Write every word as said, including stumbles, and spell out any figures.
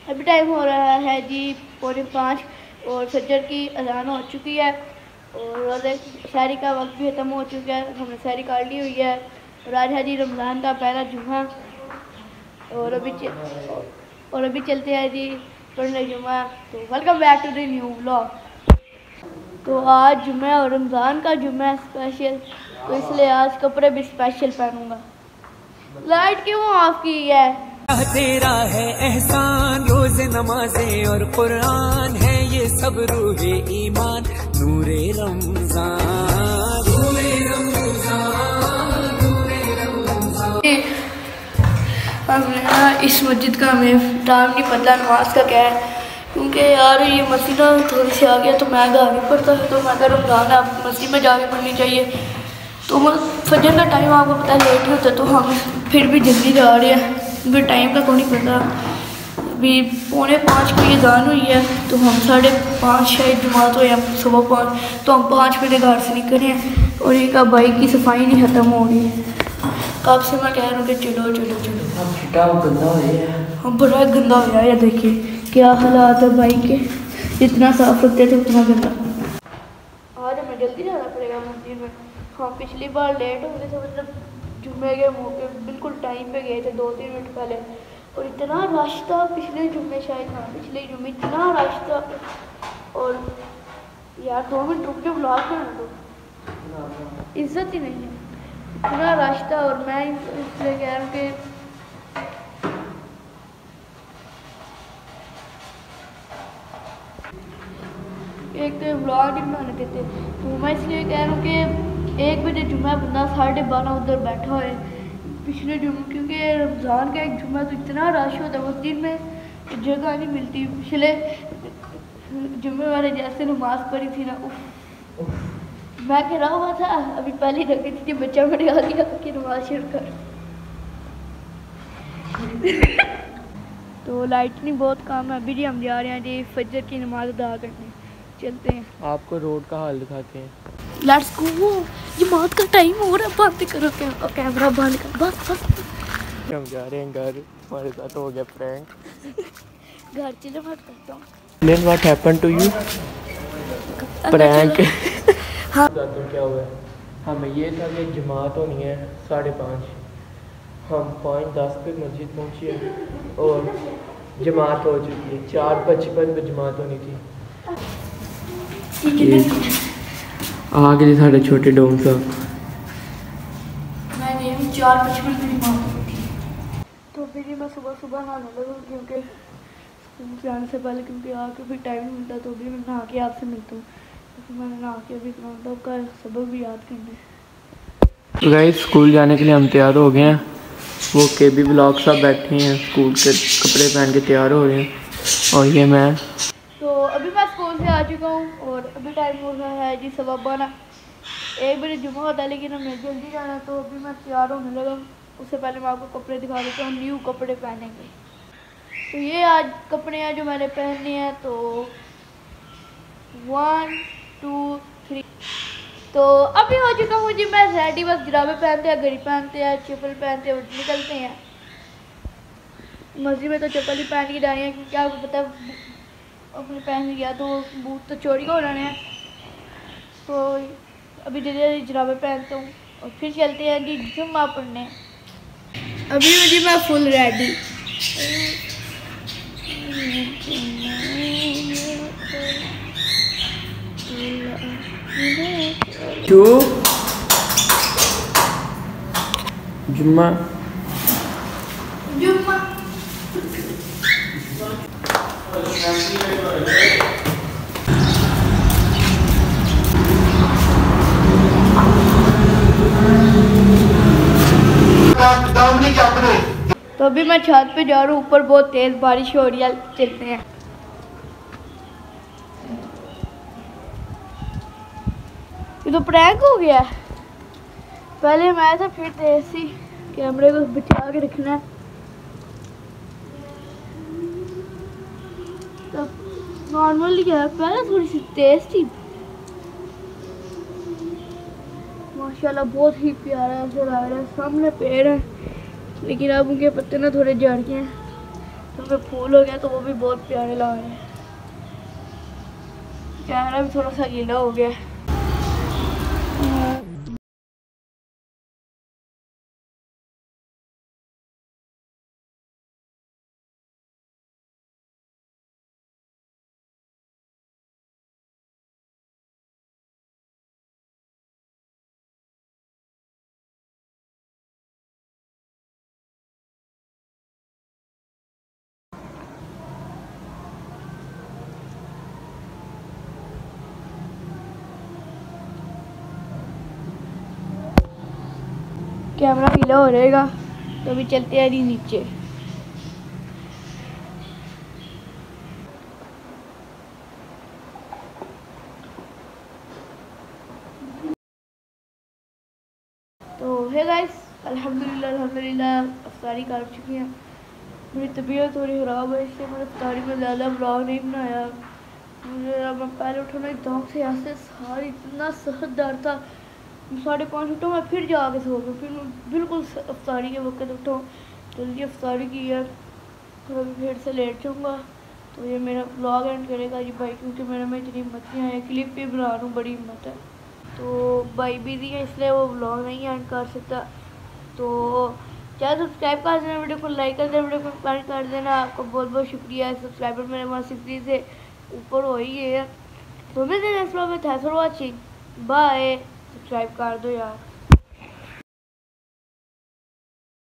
अभी टाइम हो रहा है जी पौने पाँच और फजर की अजान हो चुकी है और रोज़े शहरी का वक्त भी ख़त्म हो चुका है। हमने शहरी काट ली हुई है और आज है जी रमज़ान का पहला जुम्मा और अभी और अभी चलते हैं जी पढ़ने जुम्मा। तो welcome back to the new vlog. तो आज जुम्मा और रमज़ान का जुम्मा है स्पेशल, तो इसलिए आज कपड़े भी स्पेशल पहनूंगा। लाइट क्यों ऑफ की है? तेरा है एहसान, रोज नमाजें और कुरान है ये सब रूहे ईमान, नूरे रमजान नूरे रमजान नूरे रमजान। हमने इस मस्जिद का हमें टाइम नहीं पता नमाज का क्या है, क्योंकि यार ये मस्जिद थोड़ी सी आ गया तो मैं घर नहीं पढ़ता, तो मैं अगर रमजान है आप मस्जिद में जाके पढ़नी चाहिए। तो फजर का टाइम आपको पता है लेट ही होता है, तो हम फिर भी जल्दी जा रहे हैं क्योंकि टाइम का कोई नहीं पता। अभी पौने पाँच की अज़ान हुई है तो हम साढ़े पाँच शायद जमात हुए हैं सुबह पाँच, तो हम पाँच बजे घर से निकले हैं और एक बाइक की सफाई नहीं ख़त्म हो रही है। कब से मैं कह रहा हूँ कि चलो चलो चलो। गंदा हो गया, हम बड़ा गंदा हो गया, देखिए क्या हालात है बाइक के, जितना साफ रखते थे उतना गंदा। आज हमें जल्दी जाना पड़ेगा मस्जिद में। हम पिछली बार लेट हो गए थे, मतलब जुम्मे के मौके बिल्कुल टाइम पे गए थे दो तीन मिनट पहले, और इतना रश था पिछले जुम्मे शायद हाँ पिछले जुम्मे इतना रश था। और यार दो मिनट रुक के ब्लॉग करना तो इज्जत ही नहीं है, इतना रश था। और मैं इसलिए कह रहा हूँ कि एक तो ब्लॉग नहीं बनाने देते, तो मैं इसलिए कह रहा हूँ कि एक बजे जुम्मा बंदा साढ़े बारह उधर बैठा हुआ है पिछले जुम्मे, क्योंकि रमज़ान का एक जुम्मा तो इतना रश होता है मस्जिद में जगह नहीं मिलती। पिछले जुम्मे वाले जैसे नमाज पढ़ी थी ना, उफ मैं कह रहा हुआ था अभी पहले रखी थी जब बच्चा मेरे आ गया कि नमाज शुरू कर। तो लाइटनिंग बहुत कम है। अभी जी हम जा रहे हैं जी फजर की नमाज अदा करने, चलते हैं। आपको रोड का हाल दिखाते हैं। Let's go. ये बात का टाइम हो रहा है, बंद करो क्या कैमरा बंद कर, बस बस। हम जा रहे हैं घर, हमारे साथ हो गया प्रैंक। घर चले मत करता हूँ। Then what happened to you? Prank. हाँ तो क्या हुआ? हमें ये था कि जमात होनी है साढ़े पाँच, हम पाँच दस पे मस्जिद पहुँचे और जमात हो चुकी है। चार पचपन पे जमात होनी थी। आगे जी साढ़े छोटे डोम साहब मैं गई चार पचपन की जमात हुई थी। तो फिर मैं सुबह सुबह नहाने लगा क्योंकि स्कूल से आने से पहले, क्योंकि आके फिर टाइम नहीं मिलता, तो अभी मैं नहा के आपसे मिलता हूँ। तो फिर मैंने नहा के अभी ग्राउंड का सबक भी याद करना। तो गाइस स्कूल जाने के लिए हम तैयार हो गए हैं। वो के बी ब्लॉग सब बैठे हैं स्कूल के कपड़े पहन के तैयार हो रहे हैं और ये मैं। तो अभी मैं स्कूल से आ चुका हूँ और अभी टाइम हो रहा है जी सवा बारह। एक बजे जुम्मा होता है लेकिन हमें जल्दी जाना, तो अभी मैं तैयार होने लगा। उससे पहले मैं आपको कपड़े दिखा देता हूँ, न्यू कपड़े पहनेंगे। तो ये आज कपड़े हैं जो मैंने पहनने हैं। तो वन टू थ्री। तो अभी हो चुका हूँ जी मैं रेडी, बस जुराबे पहनते हैं, घड़ी पहनते हैं, चप्पल पहनते हैं और निकलते हैं। मस्जिद में तो चप्पल ही पहन के जाए हैं क्योंकि आपको पता है अपने पहन गया तो बूट तो चोरी हो रहे हैं। तो अभी धीरे धीरे जुराबे पहनता हूँ और फिर चलते हैं जी जुम्मा पढ़ने। अभी जी मैं फुल रेडी। टू जुम्मा जुम्मा तो अभी मैं छत पे जा रहा हूँ, ऊपर बहुत तेज बारिश हो रही है, चलते हैं। ये तो प्रैंक हो गया। पहले मैं था फिर तेज सी, कैमरे को बचा के रखना है। तो नॉर्मली क्या है, पहले थोड़ी सी तेज थी। माशाल्लाह बहुत ही प्यारा ऐसा लग रहा है। सामने पेड़ है लेकिन अब उनके पत्ते ना थोड़े झड़ गए हैं, क्योंकि फूल हो गया तो वो भी बहुत प्यारे लग रहे हैं। कैमरा भी थोड़ा सा गीला हो गया। कैमरा गीला हो रहेगा तो अभी चलते हैं नीचे। तो है गाइस, अल्हम्दुलिल्लाह अल्हम्दुलिल्लाह अफ्तारी कर चुकी हैं। मेरी तबीयत थोड़ी ख़राब है इसलिए मैंने अफ्तारी में ज़्यादा ब्लॉग नहीं बनाया। मुझे मैं पहले उठा एकदम से ऐसे सारी इतना सख्त दर्द था। साढ़े पाँच उठा, मैं फिर जाके सो गया। फिर मैं बिल्कुल अफ्तारी के वक्त उठा, जल्दी अफ्तारी की है तो अभी फिर से लेट जाऊँगा। तो ये मेरा ब्लॉग एंड करेगा जी भाई, क्योंकि मेरे में इतनी हिम्मत नहीं है, क्लिप भी बना रहा हूँ, बड़ी हिम्मत है। तो भाई बिजी है इसलिए वो ब्लॉग नहीं एंड कर सकता। तो चाहे सब्सक्राइब कर देना, वीडियो को लाइक कर देना, वीडियो को कमेंट कर देना। आपका बहुत बहुत शुक्रिया। सब्सक्राइबर मेरे वहाँ सिक्सटी से ऊपर हो ही गए हैं। तो मिलते हैं नेक्स्ट ब्लॉग में। Thanks for watching, bye. Subscribe कर दो यार।